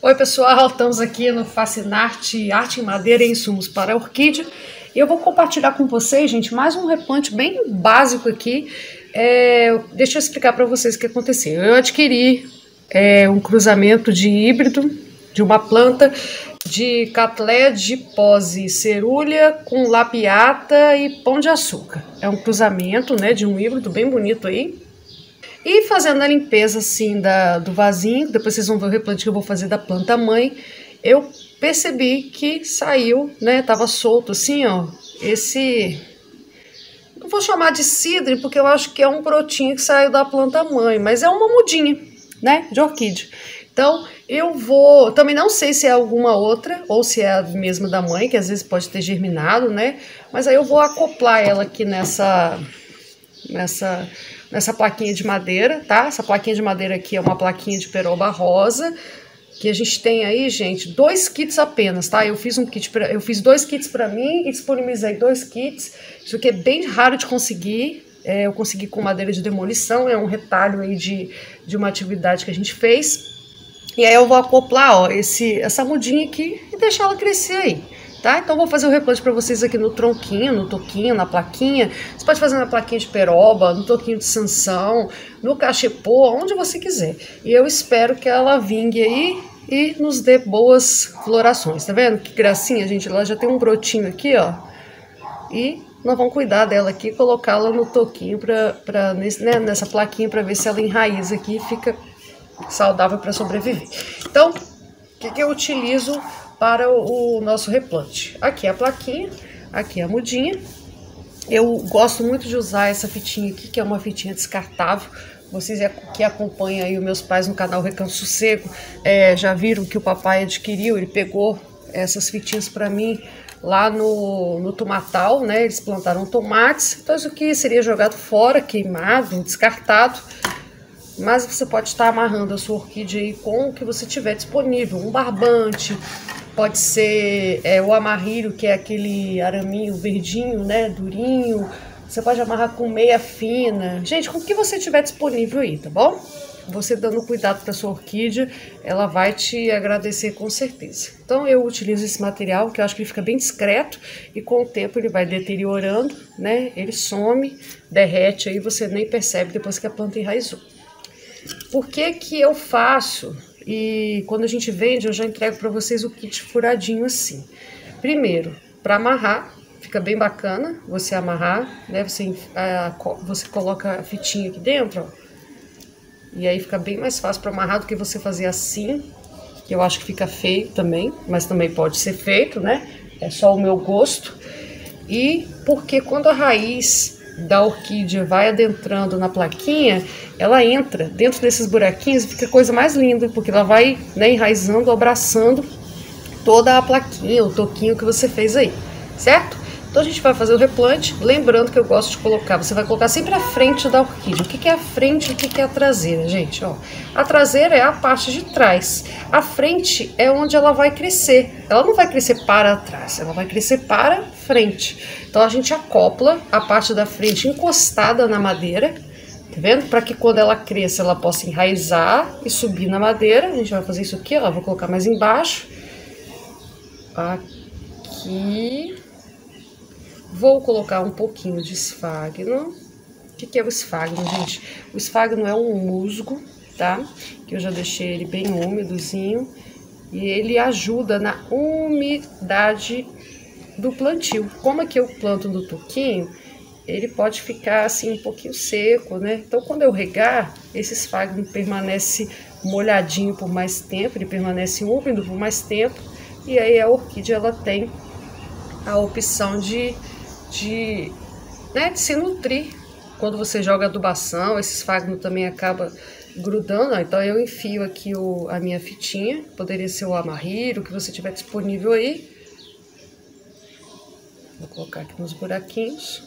Oi pessoal, estamos aqui no Fascinarte Arte em Madeira e Insumos para Orquídea e eu vou compartilhar com vocês, gente, mais um replante bem básico aqui. Deixa eu explicar para vocês o que aconteceu. Eu adquiri um cruzamento de híbrido de uma planta de Cattleya gipose cerúlea com labiata e pão de açúcar. É um cruzamento, né, de um híbrido bem bonito aí. E fazendo a limpeza assim do vasinho, depois vocês vão ver o replante que eu vou fazer da planta mãe, eu percebi que saiu, né, tava solto assim, ó, não vou chamar de cidre, porque eu acho que é um brotinho que saiu da planta mãe, mas é uma mudinha, né, de orquídea. Então, eu vou, também não sei se é alguma outra, ou se é a mesma da mãe, que às vezes pode ter germinado, né, mas aí eu vou acoplar ela aqui nessa plaquinha de madeira, tá? Essa plaquinha de madeira aqui é uma plaquinha de peroba rosa, que a gente tem aí, gente, 2 kits apenas, tá? Eu fiz 2 kits para mim e disponibilizei 2 kits. Isso aqui é bem raro de conseguir. Eu consegui com madeira de demolição, é um retalho aí de uma atividade que a gente fez. E aí eu vou acoplar, ó, essa mudinha aqui e deixar ela crescer aí. Tá? Então vou fazer o replante para vocês aqui no tronquinho, no toquinho, na plaquinha. Você pode fazer na plaquinha de peroba, no toquinho de sansão, no cachepô, onde você quiser. E eu espero que ela vingue aí e nos dê boas florações. Tá vendo? Que gracinha, gente. Ela já tem um brotinho aqui, ó. E nós vamos cuidar dela aqui e colocá-la no toquinho, nessa plaquinha, para ver se ela enraiza aqui e fica saudável para sobreviver. Então, o que eu utilizo para o nosso replante? Aqui é a plaquinha, aqui é a mudinha. Eu gosto muito de usar essa fitinha aqui, que é uma fitinha descartável. Vocês que acompanham aí os meus pais no canal Recanto Sossego, já viram que o papai adquiriu, ele pegou essas fitinhas para mim lá no Tomatal, né? Eles plantaram tomates, então isso aqui seria jogado fora, queimado, descartado. Mas você pode estar amarrando a sua orquídea aí com o que você tiver disponível, um barbante, pode ser o amarrilho, que é aquele araminho verdinho, né, durinho. Você pode amarrar com meia fina. Gente, com o que você tiver disponível aí, tá bom? Você dando cuidado para sua orquídea, ela vai te agradecer com certeza. Então eu utilizo esse material, que eu acho que ele fica bem discreto, e com o tempo ele vai deteriorando, né? Ele some, derrete, aí você nem percebe depois que a planta enraizou. Por que que eu faço? E quando a gente vende, eu já entrego para vocês o kit furadinho assim. Primeiro, para amarrar, fica bem bacana você amarrar, né? Você coloca a fitinha aqui dentro, ó, e aí fica bem mais fácil para amarrar do que você fazer assim, que eu acho que fica feio também, mas também pode ser feito, né? É só o meu gosto. E porque quando a raiz da orquídea vai adentrando na plaquinha, ela entra dentro desses buraquinhos e fica a coisa mais linda, porque ela vai, né, enraizando, abraçando toda a plaquinha, o toquinho que você fez aí, certo? Então a gente vai fazer o replante, lembrando que eu gosto de colocar, você vai colocar sempre a frente da orquídea. O que é a frente e o que é a traseira, gente? Ó, a traseira é a parte de trás, a frente é onde ela vai crescer. Ela não vai crescer para trás, ela vai crescer para frente. Então a gente acopla a parte da frente encostada na madeira, tá vendo? Para que quando ela cresça, ela possa enraizar e subir na madeira. A gente vai fazer isso aqui, ó, vou colocar mais embaixo. Aqui. Vou colocar um pouquinho de esfagno. O que é o esfagno, gente? O esfagno é um musgo, tá? Que eu já deixei ele bem úmidozinho. E ele ajuda na umidade do plantio. Como aqui eu planto no toquinho, ele pode ficar assim um pouquinho seco, né? Então quando eu regar, esse esfagno permanece molhadinho por mais tempo, ele permanece úmido por mais tempo. E aí a orquídea, ela tem a opção de se nutrir. Quando você joga adubação, esse esfagno também acaba grudando, ó. Então eu enfio aqui a minha fitinha, poderia ser o amarrilho, o que você tiver disponível aí. Vou colocar aqui nos buraquinhos.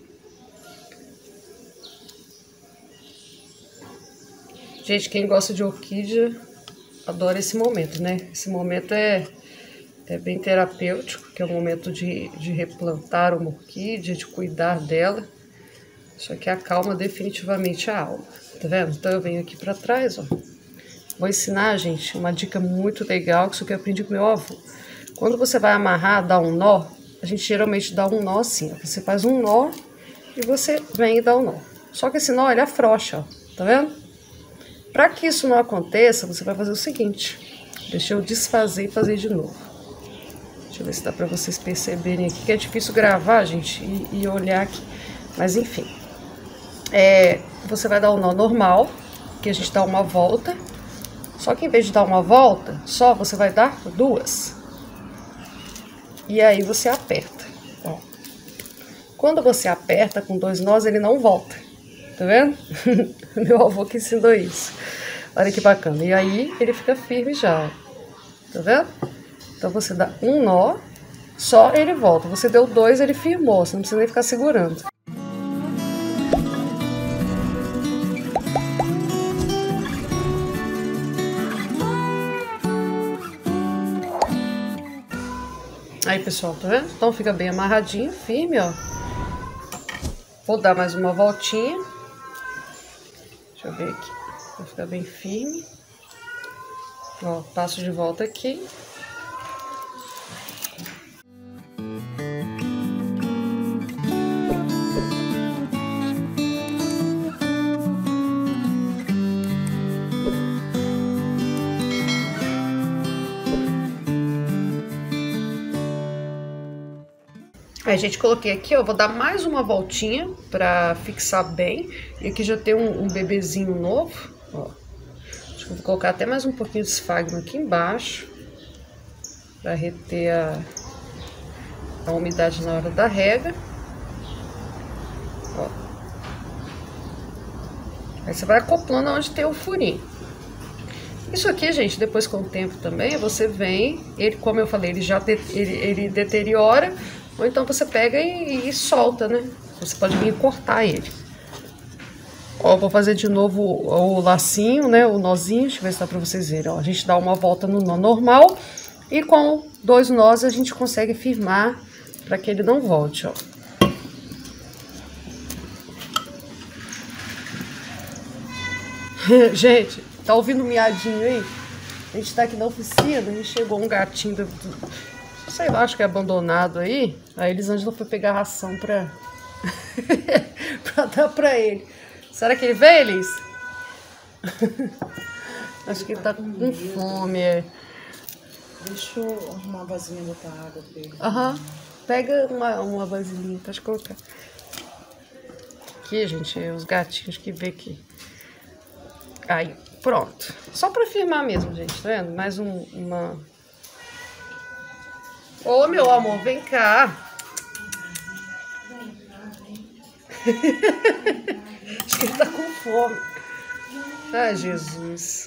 Gente, quem gosta de orquídea adora esse momento, né? Esse momento é bem terapêutico, que é o momento de replantar uma orquídea, de cuidar dela. Isso aqui acalma definitivamente a alma, tá vendo? Então eu venho aqui para trás, ó, Vou ensinar, gente, uma dica muito legal, que isso que eu aprendi com meu avô. Quando você vai amarrar, dar um nó, a gente geralmente dá um nó assim, ó. Você faz um nó e você vem e dá um nó. Só que esse nó, ele afrouxa, ó. Tá vendo? Para que isso não aconteça, você vai fazer o seguinte. Deixa eu desfazer e fazer de novo. Deixa eu ver se dá para vocês perceberem aqui, que é difícil gravar, gente, e olhar aqui. Mas enfim. Você vai dar um nó normal, que a gente dá uma volta. Só que em vez de dar uma volta, só você vai dar duas. E aí você aperta. Ó. Quando você aperta com 2 nós, ele não volta. Tá vendo? Meu avô que ensinou isso. Olha que bacana. E aí ele fica firme já. Tá vendo? Então você dá um nó, só ele volta. Você deu 2, ele firmou. Você não precisa nem ficar segurando. Aí, pessoal, tá vendo? Então fica bem amarradinho, firme, ó. Vou dar mais uma voltinha. Deixa eu ver aqui. Vai ficar bem firme. Ó, passo de volta aqui. Aí, gente, coloquei aqui, ó, vou dar mais uma voltinha pra fixar bem. E aqui já tem um bebezinho novo, ó. Acho que eu vou colocar até mais um pouquinho de esfagno aqui embaixo. Pra reter a umidade na hora da rega. Ó. Aí você vai acoplando onde tem o furinho. Isso aqui, gente, depois com o tempo também, você vem, ele, como eu falei, ele deteriora. Ou então você pega e solta, né? Você pode vir cortar ele. Ó, vou fazer de novo o lacinho, né? O nozinho, deixa eu ver se dá pra vocês verem. Ó, a gente dá uma volta no nó normal. E com 2 nós a gente consegue firmar pra que ele não volte, ó. Gente, tá ouvindo um miadinho aí? A gente tá aqui na oficina e chegou um gatinho sei lá, acho que é abandonado aí. A Elisângela foi pegar ração pra dar pra ele. Será que ele veio, Elis? Acho que ele tá com fome, Deixa eu arrumar uma vasilha e botar água pra ele. Aham. Pega uma vasilhinha, pode colocar. Aqui, gente, os gatinhos que vê aqui. Aí, pronto. Só pra firmar mesmo, gente, tá vendo? Mais uma... Ô, meu amor, vem cá. Acho que ele tá com fome. Ai, Jesus.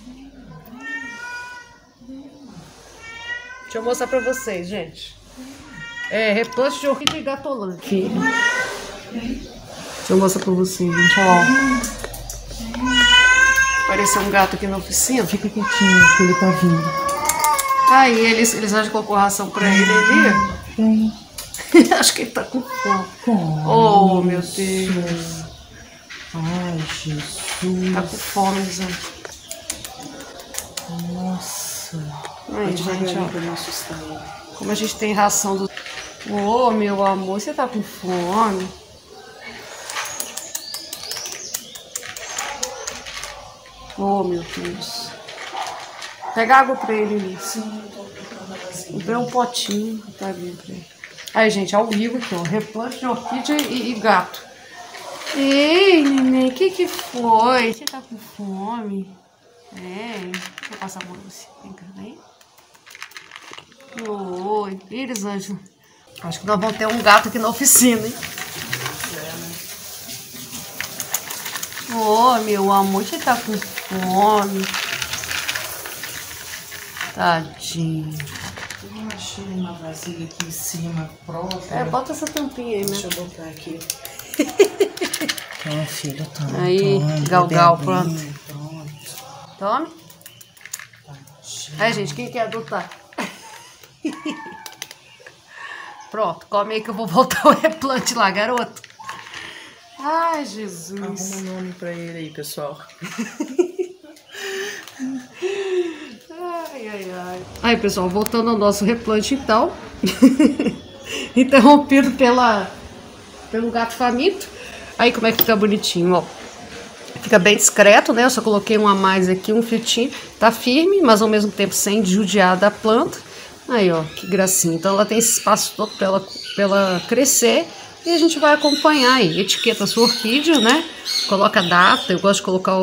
Deixa eu mostrar pra vocês, gente. Replante de orquídea e gatolante. Deixa eu mostrar pra vocês, gente. Ó. Apareceu um gato aqui na oficina. Fica quietinho, que ele tá vindo. Aí, eles acham que colocou ração pra ele ali. Acho que ele tá com fome. Oh, meu Deus. Ai, Jesus. Tá com fome, Elisângela. Nossa. Aí, gente, ó. Pra não assustar ele. Como a gente tem ração do... Ô, meu amor, você tá com fome? Oh, meu Deus. Pega água pra ele, Elis. Sim, eu tô procurando a vasilha. Comprei um potinho pra vir pra ele. Aí, gente, ao vivo aqui, ó. Replante de orquídea e gato. Ei, neném, o que foi? Você tá com fome? Deixa eu passar a mão em você. Vem cá, vem. Oi, Elisângela. Acho que nós vamos ter um gato aqui na oficina, hein? Ô, meu amor, você tá com fome. Tadinho. Eu achei uma vasilha aqui em cima própria. Bota essa tampinha aí, né? Deixa eu botar aqui. Filho, toma. Aí, Galgal, pronto. Tome. Aí, gente, quem quer adotar? Pronto, come aí que eu vou voltar o replante lá, garoto. Ai, Jesus. Arruma um nome pra ele aí, pessoal. Aí, pessoal, voltando ao nosso replante, então. Interrompido pelo gato faminto. Aí, como é que fica bonitinho, ó. Fica bem discreto, né? Eu só coloquei um a mais aqui, um fitinho. Tá firme, mas ao mesmo tempo sem judiar da planta. Aí, ó, que gracinha. Então, ela tem esse espaço todo pra ela crescer. E a gente vai acompanhar aí. Etiqueta a sua orquídea, né? Coloca a data. Eu gosto de colocar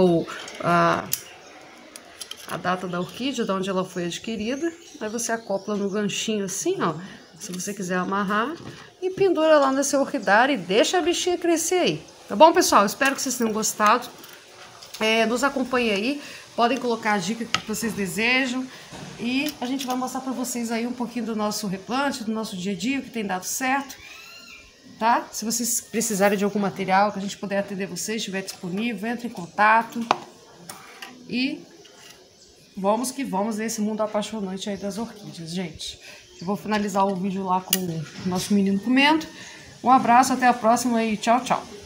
a data da orquídea, de onde ela foi adquirida. Aí você acopla no ganchinho assim, ó. Se você quiser amarrar. E pendura lá no seu orquidário e deixa a bichinha crescer aí. Tá bom, pessoal? Espero que vocês tenham gostado. Nos acompanhem aí. Podem colocar a dica que vocês desejam. E a gente vai mostrar pra vocês aí um pouquinho do nosso replante, do nosso dia a dia, o que tem dado certo. Tá? Se vocês precisarem de algum material que a gente puder atender vocês, estiver disponível, entre em contato. E vamos que vamos nesse mundo apaixonante aí das orquídeas, gente. Eu vou finalizar o vídeo lá com o nosso menino comendo. Um abraço, até a próxima e tchau, tchau.